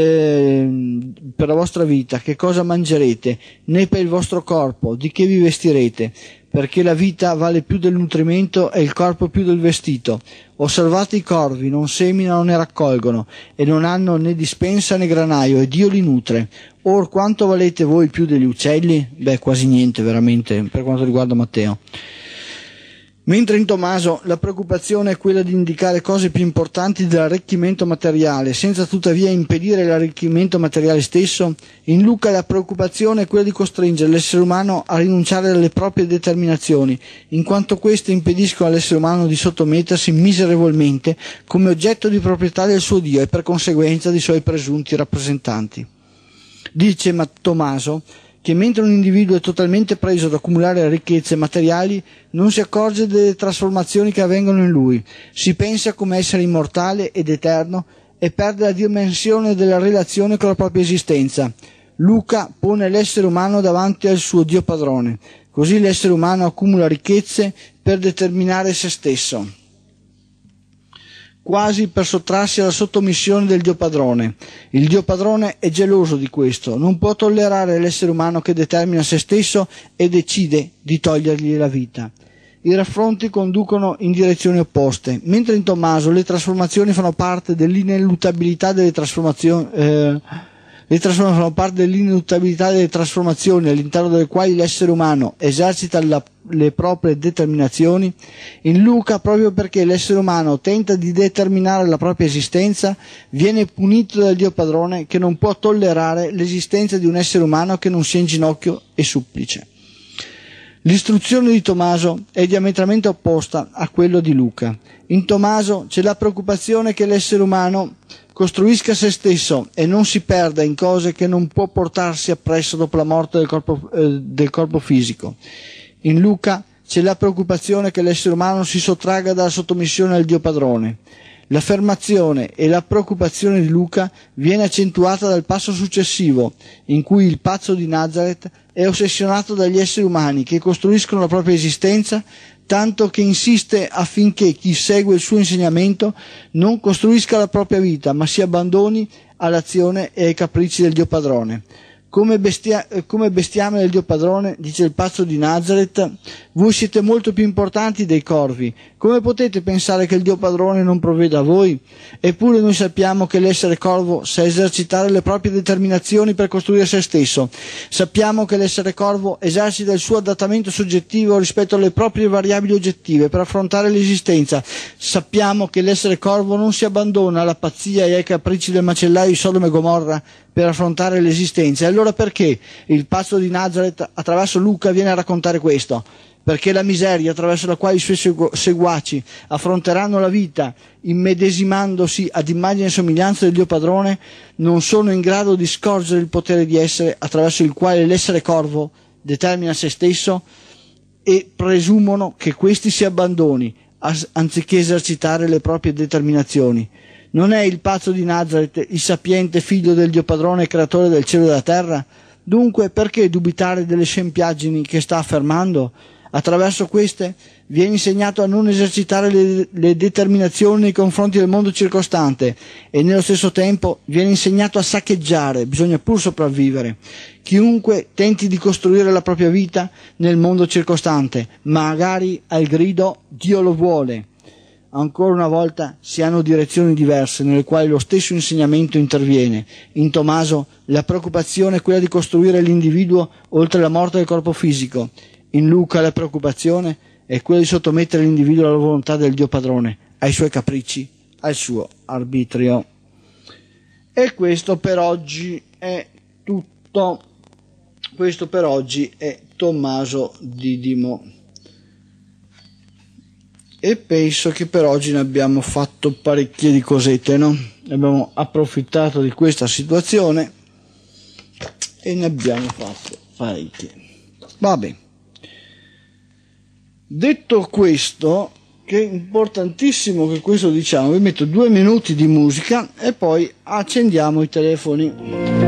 A: mangerete, né per il vostro corpo, di che vi vestirete, perché la vita vale più del nutrimento e il corpo più del vestito. Osservate i corvi, non seminano né raccolgono, e non hanno né dispensa né granaio, e Dio li nutre. Or quanto valete voi più degli uccelli? Beh, quasi niente veramente per quanto riguarda Matteo. Mentre in Tommaso la preoccupazione è quella di indicare cose più importanti dell'arricchimento materiale, senza tuttavia impedire l'arricchimento materiale stesso, in Luca la preoccupazione è quella di costringere l'essere umano a rinunciare alle proprie determinazioni, in quanto queste impediscono all'essere umano di sottomettersi miserevolmente come oggetto di proprietà del suo Dio e per conseguenza dei suoi presunti rappresentanti. Dice Tommaso che mentre un individuo è totalmente preso ad accumulare ricchezze materiali, non si accorge delle trasformazioni che avvengono in lui, si pensa come essere immortale ed eterno e perde la dimensione della relazione con la propria esistenza. Luca pone l'essere umano davanti al suo Dio padrone, così l'essere umano accumula ricchezze per determinare se stesso, quasi per sottrarsi alla sottomissione del Dio padrone. Il Dio padrone è geloso di questo, non può tollerare l'essere umano che determina se stesso e decide di togliergli la vita. i raffronti conducono in direzioni opposte. Mentre in Tommaso le trasformazioni fanno parte dell'ineluttabilità delle trasformazioni, fanno parte dell'ineluttabilità delle trasformazioni all'interno delle quali l'essere umano esercita le proprie determinazioni, in Luca, proprio perché l'essere umano tenta di determinare la propria esistenza, viene punito dal Dio Padrone, che non può tollerare l'esistenza di un essere umano che non sia in ginocchio e supplice. L'istruzione di Tommaso è diametralmente opposta a quello di Luca. In Tommaso c'è la preoccupazione che l'essere umano costruisca se stesso e non si perda in cose che non può portarsi appresso dopo la morte del corpo fisico. In Luca c'è la preoccupazione che l'essere umano si sottragga dalla sottomissione al Dio Padrone. L'affermazione e la preoccupazione di Luca viene accentuata dal passo successivo, in cui il pazzo di Nazareth è ossessionato dagli esseri umani che costruiscono la propria esistenza, tanto che insiste affinché chi segue il suo insegnamento non costruisca la propria vita, ma si abbandoni all'azione e ai capricci del Dio Padrone. Come bestiame del Dio Padrone, dice il pazzo di Nazareth, voi siete molto più importanti dei corvi. Come potete pensare che il Dio Padrone non provveda a voi? Eppure noi sappiamo che l'essere corvo sa esercitare le proprie determinazioni per costruire se stesso. Sappiamo che l'essere corvo esercita il suo adattamento soggettivo rispetto alle proprie variabili oggettive per affrontare l'esistenza. Sappiamo che l'essere corvo non si abbandona alla pazzia e ai capricci del macellaio di Sodoma e Gomorra per affrontare l'esistenza. E allora perché il pazzo di Nazareth attraverso Luca viene a raccontare questo? Perché la miseria attraverso la quale i suoi seguaci affronteranno la vita, immedesimandosi ad immagine e somiglianza del Dio Padrone, non sono in grado di scorgere il potere di essere attraverso il quale l'essere corvo determina se stesso, e presumono che questi si abbandoni anziché esercitare le proprie determinazioni. Non è il pazzo di Nazareth il sapiente figlio del Dio Padrone e creatore del cielo e della terra? Dunque perché dubitare delle scempiaggini che sta affermando? Attraverso queste viene insegnato a non esercitare le determinazioni nei confronti del mondo circostante e nello stesso tempo viene insegnato a saccheggiare, bisogna pur sopravvivere. Chiunque tenti di costruire la propria vita nel mondo circostante, magari al grido Dio lo vuole. Ancora una volta si hanno direzioni diverse nelle quali lo stesso insegnamento interviene. In Tommaso la preoccupazione è quella di costruire l'individuo oltre la morte del corpo fisico. In Luca la preoccupazione è quella di sottomettere l'individuo alla volontà del Dio Padrone, ai suoi capricci, al suo arbitrio. E questo per oggi è tutto. Questo per oggi è Tommaso Didimo. E penso che per oggi ne abbiamo fatto parecchie di cosette, no? Abbiamo approfittato di questa situazione e ne abbiamo fatte parecchie. Vabbè. Detto questo, che è importantissimo che questo diciamo, vi metto 2 minuti di musica e poi accendiamo i telefoni.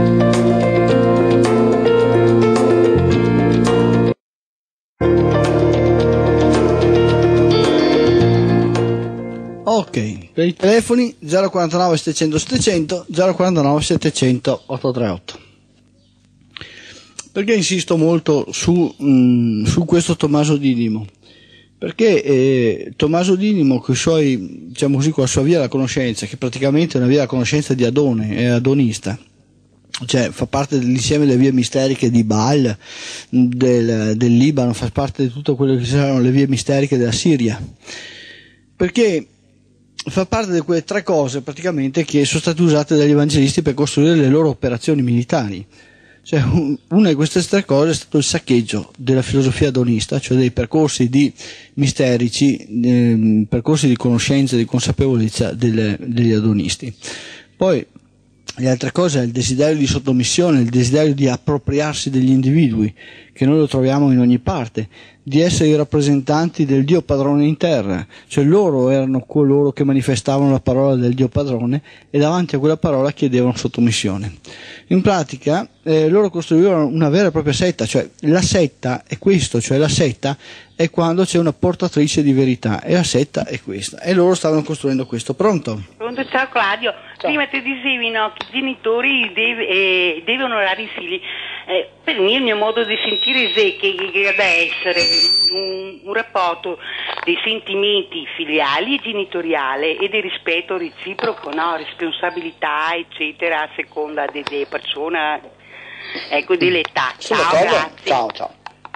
A: Ok, per i telefoni 049 700 700, 049 700 838. Perché insisto molto su questo Tommaso Didimo? Perché Tommaso Didimo, con i suoi, diciamo così, con la sua via della conoscenza, che praticamente è una via della conoscenza di Adone, è adonista, cioè fa parte dell'insieme delle vie misteriche di Baal, del Libano, fa parte di tutto quello che saranno le vie misteriche della Siria, perché fa parte di quelle 3 cose praticamente che sono state usate dagli evangelisti per costruire le loro operazioni militari. Cioè, una di queste 3 cose è stato il saccheggio della filosofia adonista, cioè dei percorsi di misterici, percorsi di conoscenza e di consapevolezza degli adonisti. Poi le altre cose è il desiderio di sottomissione, il desiderio di appropriarsi degli individui, che noi lo troviamo in ogni parte, di essere i rappresentanti del Dio Padrone in terra, cioè loro erano coloro che manifestavano la parola del Dio Padrone e davanti a quella parola chiedevano sottomissione. In pratica loro costruivano una vera e propria setta, cioè la setta è questo, cioè la setta è quando c'è una portatrice di verità e la setta è questa, e loro stavano costruendo questo. Pronto?
B: Pronto, ciao Claudio.
A: Ciao.
B: Prima ti dicevi, no, che i genitori devono onorare i figli. Per me il mio modo di sentire è che deve essere un rapporto dei sentimenti filiali e genitoriali e di rispetto reciproco, no? Responsabilità, eccetera, a seconda delle persone, ecco, dell'età. Ciao, grazie.
A: Ciao.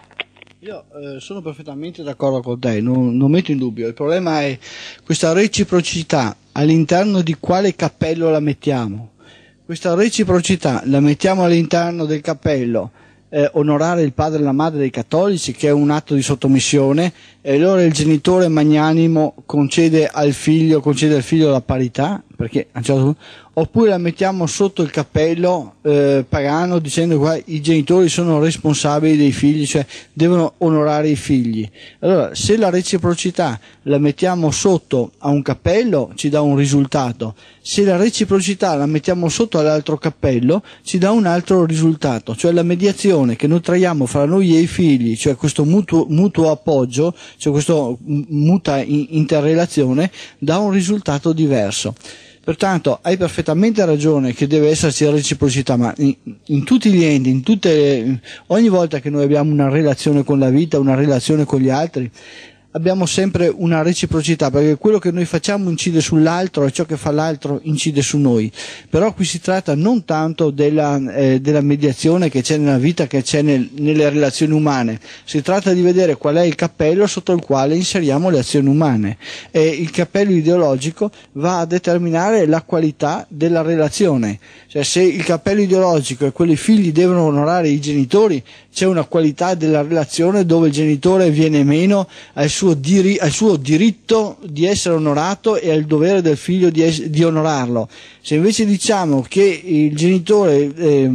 A: Io sono perfettamente d'accordo con te, non metto in dubbio. Il problema è questa reciprocità, all'interno di quale cappello la mettiamo. Questa reciprocità la mettiamo all'interno del cappello onorare il padre e la madre dei cattolici, che è un atto di sottomissione, e allora il genitore magnanimo concede al figlio la parità, perché a un certo punto, oppure la mettiamo sotto il cappello pagano, dicendo che i genitori sono responsabili dei figli, cioè devono onorare i figli. Allora, se la reciprocità la mettiamo sotto a un cappello, ci dà un risultato; se la reciprocità la mettiamo sotto all'altro cappello, ci dà un altro risultato, cioè la mediazione che noi traiamo fra noi e i figli, cioè questo mutuo appoggio, cioè questa mutua interrelazione, dà un risultato diverso. Pertanto hai perfettamente ragione che deve esserci reciprocità, ma in tutti gli enti, ogni volta che noi abbiamo una relazione con la vita, una relazione con gli altri, abbiamo sempre una reciprocità, perché quello che noi facciamo incide sull'altro e ciò che fa l'altro incide su noi. Però qui si tratta non tanto della mediazione che c'è nella vita, che c'è nelle relazioni umane, si tratta di vedere qual è il cappello sotto il quale inseriamo le azioni umane, e il cappello ideologico va a determinare la qualità della relazione. Cioè, se il cappello ideologico è quello i figli devono onorare i genitori, c'è una qualità della relazione dove il genitore viene meno al suo diritto di essere onorato e al dovere del figlio di onorarlo. Se invece diciamo che il genitore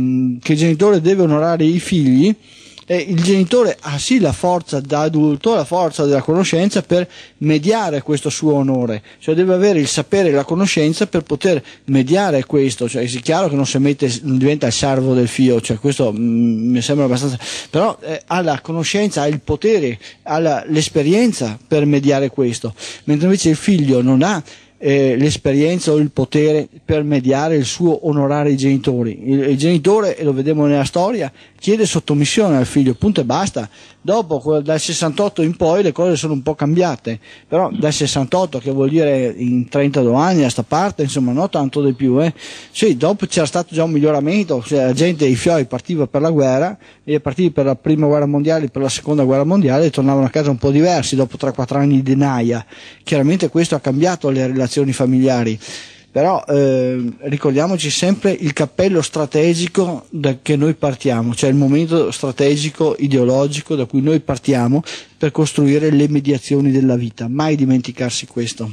A: deve onorare i figli, il genitore ha sì la forza da adulto, la forza della conoscenza per mediare questo suo onore, cioè deve avere il sapere e la conoscenza per poter mediare questo, cioè è chiaro che non diventa il servo del figlio, cioè questo mi sembra abbastanza, però ha la conoscenza, ha il potere, ha l'esperienza per mediare questo, mentre invece il figlio non ha l'esperienza o il potere per mediare il suo onorare i genitori. Il genitore, e lo vediamo nella storia, chiede sottomissione al figlio, punto e basta. Dopo, dal 68 in poi, le cose sono un po' cambiate, però dal 68, che vuol dire in 32 anni a sta parte, insomma, no tanto di più, sì, dopo c'era stato già un miglioramento, cioè la gente, i fioi partiva per la guerra, e partiti per la prima guerra mondiale, per la seconda guerra mondiale, e tornavano a casa un po' diversi dopo 3-4 anni di naia. Chiaramente questo ha cambiato le relazioni familiari. Però ricordiamoci sempre il cappello strategico da che noi partiamo, cioè il momento strategico ideologico da cui noi partiamo per costruire le mediazioni della vita, mai dimenticarsi questo.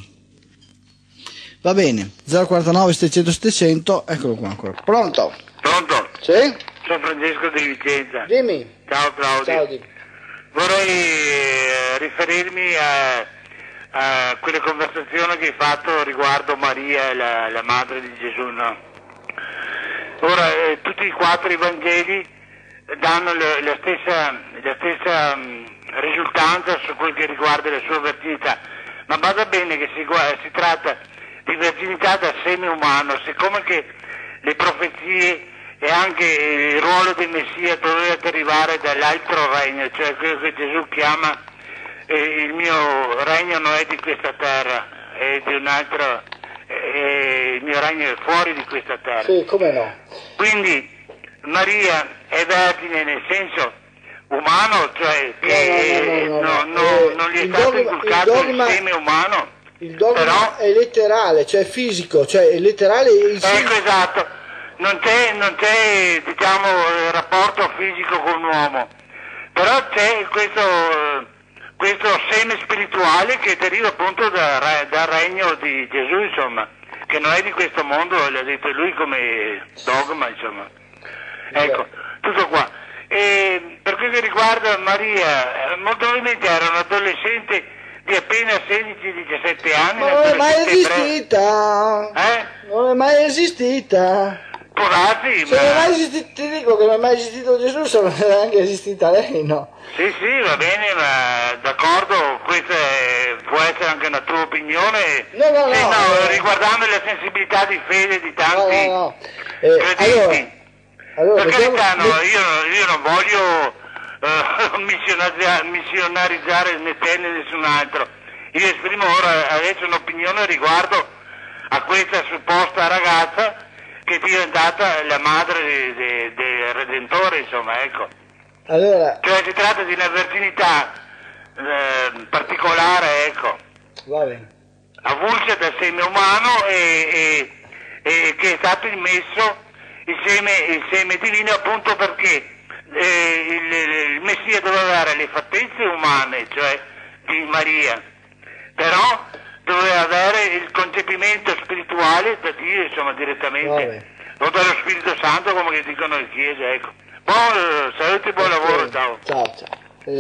A: Va bene, 049 700 700, eccolo qua ancora. Pronto?
C: Pronto?
A: Sì?
C: Sono Francesco di Vicenza.
A: Dimmi.
C: Ciao Claudio.
A: Ciao.
C: Vorrei riferirmi a quelle conversazioni che hai fatto riguardo Maria, la madre di Gesù, no? Ora, tutti e 4 i Vangeli danno la stessa risultanza su quel che riguarda la sua verginità, ma bada bene che si tratta di verginità da seme umano, siccome che le profezie e anche il ruolo del Messia doveva arrivare dall'altro regno, cioè quello che Gesù chiama il mio regno non è di questa terra, è di un altro, il mio regno è fuori di questa terra.
A: Sì, come no?
C: Quindi Maria è vergine nel senso umano, cioè che non gli è stato inculcato il seme umano.
A: Il dogma
C: però
A: è letterale, cioè fisico, cioè è letterale il seme.
C: Ecco, esatto, non c'è diciamo rapporto fisico con l'uomo, però c'è questo seme spirituale che deriva appunto dal regno di Gesù, insomma, che non è di questo mondo, l'ha detto lui come dogma, insomma. Ecco, tutto qua. E per quel che riguarda Maria, molto probabilmente era un adolescente di appena 16-17 anni.
A: Ma non è mai esistita! Non è mai esistita!
C: Può darsi,
A: se non è mai esistito, ti dico che non è mai esistito Gesù, se non è neanche esistita lei, no?
C: Sì, va bene, ma d'accordo, questa può essere anche una tua opinione.
A: No,
C: riguardando la sensibilità di fede di tanti credenti.
A: Allora,
C: per carità, io non voglio missionarizzare né te né nessun altro. Io esprimo ora adesso un'opinione riguardo a questa supposta ragazza che è diventata la madre del Redentore, insomma, ecco.
A: Allora,
C: Cioè si tratta di una verginità particolare, ecco,
A: va bene.
C: avulsa dal seme umano e che è stato immesso il seme divino appunto perché il Messia doveva dare le fattezze umane, cioè di Maria, però doveva avere il concepimento spirituale da Dio, insomma, direttamente, o dallo Spirito Santo, come che dicono le chiese, ecco. Buon salute, buon lavoro, ciao.
A: Ciao.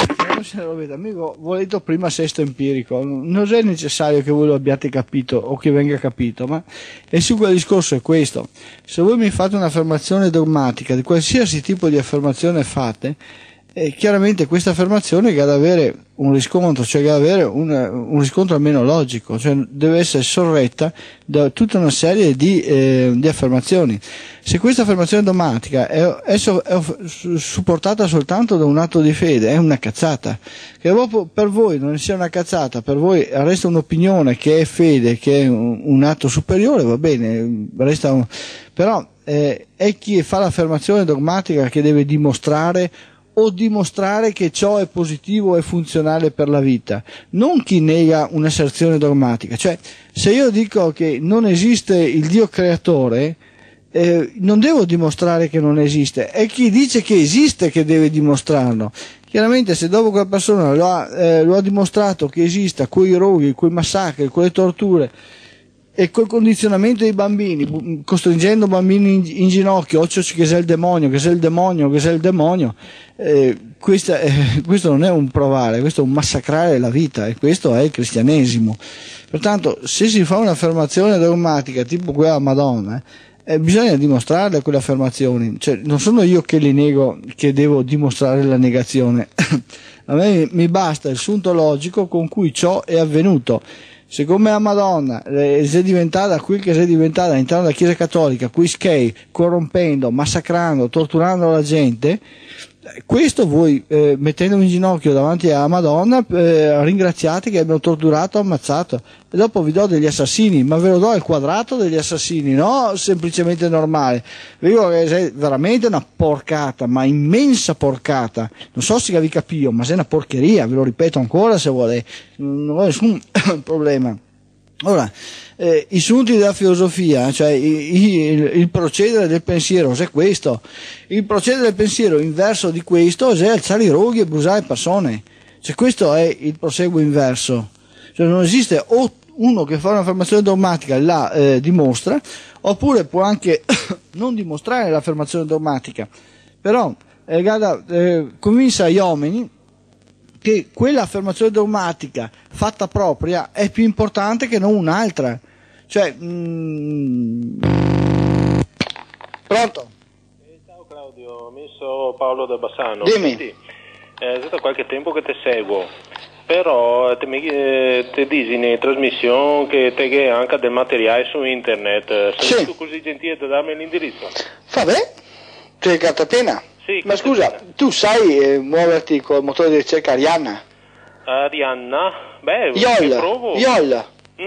A: Amico, ho detto prima sesto empirico, non è necessario che voi lo abbiate capito o che venga capito, ma il suo discorso è questo: se voi mi fate un'affermazione dogmatica, di qualsiasi tipo di affermazione fate, chiaramente questa affermazione che ha da avere un riscontro, cioè che ha da avere un riscontro almeno logico, cioè deve essere sorretta da tutta una serie di affermazioni. Se questa affermazione dogmatica è supportata soltanto da un atto di fede, è una cazzata. Che dopo per voi non sia una cazzata, per voi resta un'opinione che è fede, che è un atto superiore, va bene, però è chi fa l'affermazione dogmatica che deve dimostrare che ciò è positivo e funzionale per la vita, non chi nega un'asserzione dogmatica. Cioè, se io dico che non esiste il Dio creatore, non devo dimostrare che non esiste, è chi dice che esiste che deve dimostrarlo. Chiaramente se dopo quella persona lo ha dimostrato che esista, coi roghi, coi massacri, con le torture e col condizionamento dei bambini, costringendo bambini in ginocchio, occhio che sei il demonio, che sei il demonio, che sei il demonio, questo non è un provare, questo è un massacrare la vita, e questo è il cristianesimo. Pertanto se si fa un'affermazione dogmatica tipo quella Madonna, bisogna dimostrarle quelle affermazioni, cioè non sono io che le nego, che devo dimostrare la negazione. A me mi basta il sunto logico con cui ciò è avvenuto. Siccome la Madonna si è diventata qui che si è diventata all'interno della Chiesa Cattolica, qui schei, corrompendo, massacrando, torturando la gente, questo voi mettendomi in ginocchio davanti alla Madonna ringraziate che abbiano torturato, ammazzato, e dopo vi do degli assassini, ma ve lo do al quadrato degli assassini, no semplicemente normale. Vi dico che sei veramente una porcata, ma immensa porcata, non so se vi capio, ma sei una porcheria, ve lo ripeto ancora se vuole, non ho nessun problema. Ora, i sunti della filosofia, cioè il procedere del pensiero, se questo, il procedere del pensiero inverso di questo è alzare i roghi e abusare persone, cioè questo è il proseguo inverso, cioè non esiste o uno che fa un'affermazione dogmatica e la dimostra, oppure può anche non dimostrare l'affermazione dogmatica, però convince gli uomini che quella affermazione dogmatica fatta propria è più importante che non un'altra. Cioè, pronto?
D: Ciao Claudio, ho messo Paolo da Bassano.
A: Dimmi.
D: Senti, è stato qualche tempo che ti seguo, però ti dici in trasmissione che te hai anche del materiale su internet. Sei
A: Sì.
D: tu così gentile da darmi l'indirizzo?
A: Vabbè, c'è carta piena.
D: Sì,
A: Ma scusa, tu sai muoverti col motore di ricerca Arianna?
D: Arianna? Beh, provo.
A: YOL.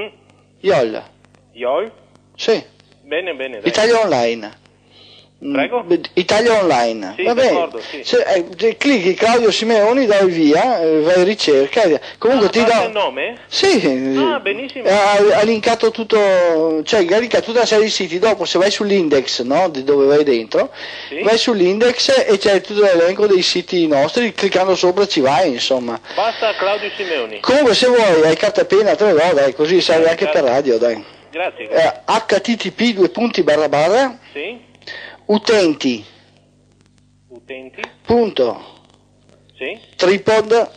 D: YOL?
A: Sì.
D: Bene, dai.
A: Italia Online.
D: Prego?
A: Italia Online.
D: Sì,
A: Va bene.
D: d'accordo, sì.
A: Clicchi Claudio Simeoni, dai via, vai in ricerca. Comunque ti do
D: il nome?
A: Sì.
D: Ah, benissimo.
A: Ha linkato tutto, cioè ha linkato tutta una serie di siti. Dopo se vai sull'index, no, di dove vai dentro,
D: Sì.
A: vai sull'index e c'è tutto l'elenco dei siti nostri, cliccando sopra ci vai, insomma.
D: Basta Claudio Simeoni.
A: Comunque se vuoi hai carta e penna, te lo do, dai, così serve anche per radio, dai.
D: Grazie.
A: http://
D: Sì?
A: utenti punto
D: Sì?
A: tripod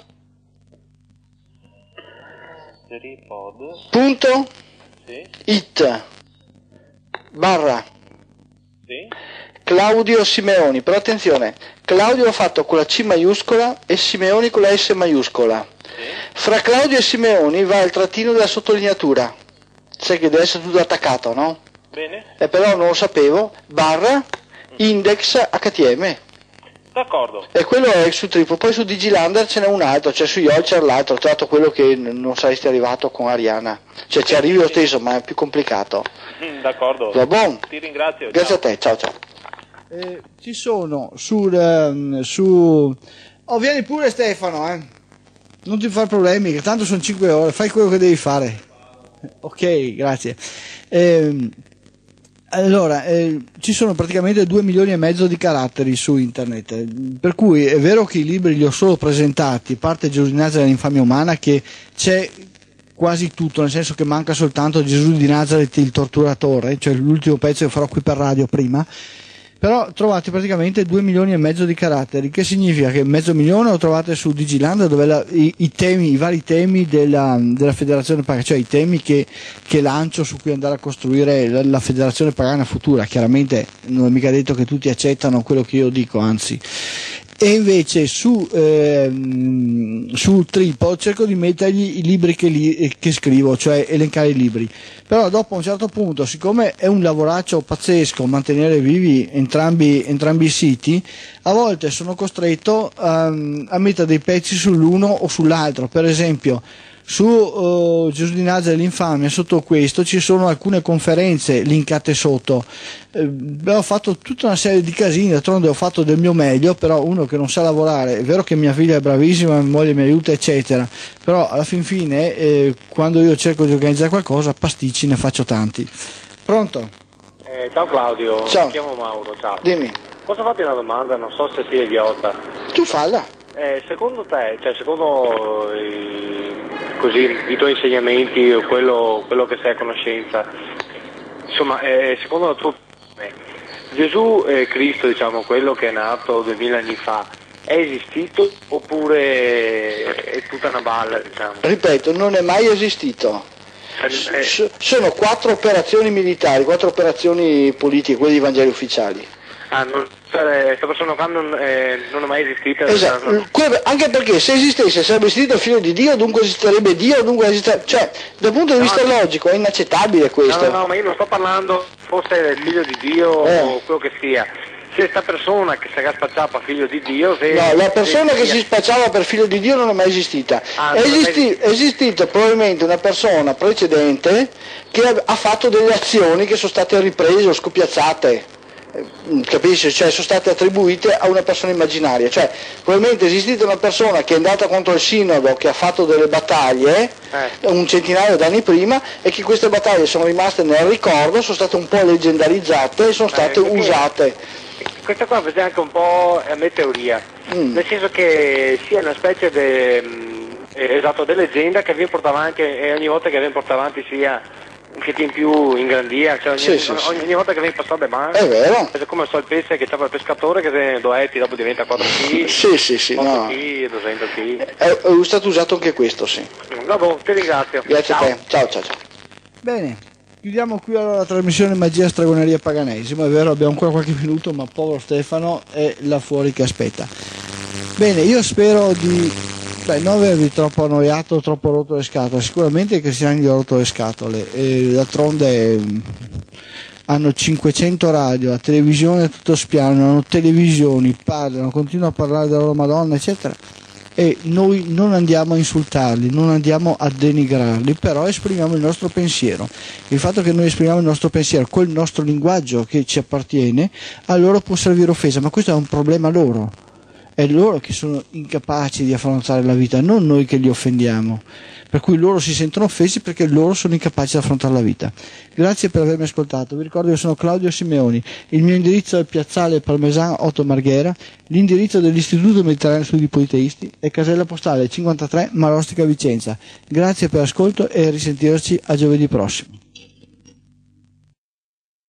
A: punto
D: Sì?
A: it /
D: Sì?
A: Claudio Simeoni. Però attenzione, Claudio l'ho fatto con la C maiuscola e Simeoni con la S maiuscola.
D: Sì?
A: Fra Claudio e Simeoni va il trattino della sottolineatura, sai che deve essere tutto attaccato, no?
D: Bene?
A: Però non lo sapevo, / index HTM.
D: D'accordo.
A: E quello è su Triplo, poi su Digilander ce n'è un altro, cioè su Yol c'è l'altro, ho trovato quello che non saresti arrivato con Ariana, cioè ci arrivi lo stesso ma è più complicato.
D: D'accordo.
A: Va buon?
D: Ti ringrazio.
A: Grazie
D: ciao.
A: a te, ciao ciao. Ci sono vieni pure Stefano, non ti far problemi, che tanto sono 5 ore, fai quello che devi fare. Ok, grazie. Allora, ci sono praticamente 2,5 milioni di caratteri su internet, per cui è vero che i libri li ho solo presentati, a parte Gesù di Nazareth l'infamia umana, che c'è quasi tutto, nel senso che manca soltanto Gesù di Nazareth il torturatore, cioè l'ultimo pezzo che farò qui per radio prima. Però trovate praticamente 2,5 milioni di caratteri, che significa che 500.000 lo trovate su Digiland, dove i vari temi della federazione pagana, cioè i temi che lancio su cui andare a costruire la federazione pagana futura. Chiaramente non è mica detto che tutti accettano quello che io dico, anzi. E invece su Triplo cerco di mettergli i libri che scrivo, cioè elencare i libri. Però dopo a un certo punto, siccome è un lavoraccio pazzesco mantenere vivi entrambi i siti, a volte sono costretto a mettere dei pezzi sull'uno o sull'altro. Per esempio su Gesù di Nazareth l'infamia, sotto questo ci sono alcune conferenze linkate sotto. Ho fatto tutta una serie di casini, d'altronde ho fatto del mio meglio, però uno che non sa lavorare, è vero che mia figlia è bravissima, mia moglie mi aiuta eccetera, però alla fin fine quando io cerco di organizzare qualcosa, pasticci ne faccio tanti. Pronto?
E: Ciao Claudio,
A: ciao.
E: Mi chiamo Mauro, ciao.
A: Dimmi.
E: Posso farti una domanda? Non so se sia idiota.
A: Tu falla.
E: Secondo te, cioè secondo i tuoi insegnamenti o quello che sei a conoscenza, insomma, secondo la tua opinione, Gesù Cristo, diciamo, quello che è nato 2000 anni fa, è esistito oppure è tutta una balla, diciamo?
A: Ripeto, non è mai esistito. Sono 4 operazioni militari, 4 operazioni politiche, quelle dei Vangeli ufficiali.
E: Questa persona qua non è mai esistita.
A: Esatto, anche perché se esistesse sarebbe esistito il figlio di Dio, dunque esisterebbe Dio, dunque esisterebbe, cioè dal punto di vista logico è inaccettabile questo.
E: No, ma io non sto parlando fosse il figlio di Dio o quello che sia. Se sta persona che si spacciava figlio di Dio,
A: no, la persona che si spacciava per figlio di Dio non è mai esistita. È esistita probabilmente una persona precedente che ha fatto delle azioni che sono state riprese o scopiazzate. Capisci? Cioè sono state attribuite a una persona immaginaria, cioè probabilmente è esistita una persona che è andata contro il sinodo, che ha fatto delle battaglie un centinaio d'anni prima, e che queste battaglie sono rimaste nel ricordo, sono state un po' leggendarizzate e sono state usate.
E: Questa qua è anche un po' a me teoria, nel senso che sia una specie di leggenda che viene portata avanti, e ogni volta che viene portata avanti sia che in più ingrandia, cioè ogni volta che viene passato le mani,
A: è vero,
E: è come so il pesce che c'è il pescatore che se 2 etti dopo diventa 4 kg, 4
A: no.
E: kg, 200 kg.
A: È stato usato anche questo, sì.
E: Vabbè, ti ringrazio.
A: Grazie a te, ciao. Bene, chiudiamo qui allora la trasmissione Magia, Stregoneria, Paganesimo. È vero, abbiamo ancora qualche minuto, ma povero Stefano è là fuori che aspetta. Bene, io spero di non avervi troppo annoiato, troppo rotto le scatole. Sicuramente i cristiani gli ho rotto le scatole, e d'altronde hanno 500 radio, la televisione è tutto spiano, hanno televisioni, parlano, continuano a parlare della loro Madonna eccetera, e noi non andiamo a insultarli, non andiamo a denigrarli, però esprimiamo il nostro pensiero. Il fatto che noi esprimiamo il nostro pensiero col nostro linguaggio che ci appartiene, a loro può servire offesa, ma questo è un problema loro. È loro che sono incapaci di affrontare la vita, non noi che li offendiamo. Per cui loro si sentono offesi perché loro sono incapaci di affrontare la vita. Grazie per avermi ascoltato. Vi ricordo che sono Claudio Simeoni. Il mio indirizzo è Piazzale Parmesan 8 Marghera. L'indirizzo dell'Istituto Mediterraneo Studi Politeisti è casella postale 53 Marostica Vicenza. Grazie per l'ascolto e a risentirci a giovedì prossimo.